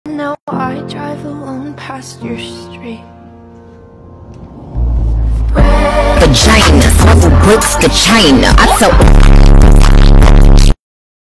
Now I drive alone past your street. Vagina, smuggle bricks to China. I tell